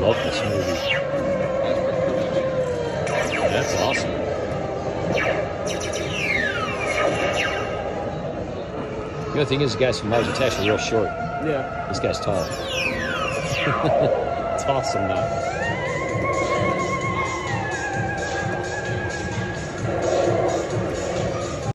love this movie. That's awesome. The other thing is, the guys from Mars are actually real short. Yeah. This guy's tall. It's awesome, though.